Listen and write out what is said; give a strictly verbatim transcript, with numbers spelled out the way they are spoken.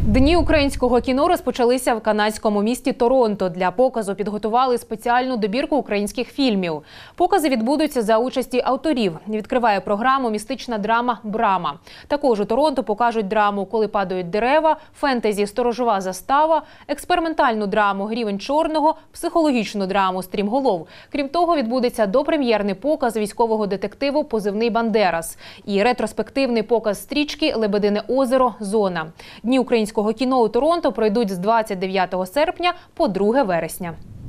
Дні українського кіно розпочалися в канадському місті Торонто. Для показу підготували спеціальну добірку українських фільмів. Покази відбудуться за участі авторів. Відкриває програму містична драма «Брама». Також у Торонто покажуть драму «Коли падають дерева», фентезі «Сторожова застава», експериментальну драму «Грівень чорного», психологічну драму «Стрімголов». Крім того, відбудеться допрем'єрний показ військового детективу «Позивний Бандерас» і ретроспективний показ стрічки «Лебедине озеро. Зона». Дні українського кіно у Торонто пройдуть з двадцять дев'ятого серпня по друге вересня.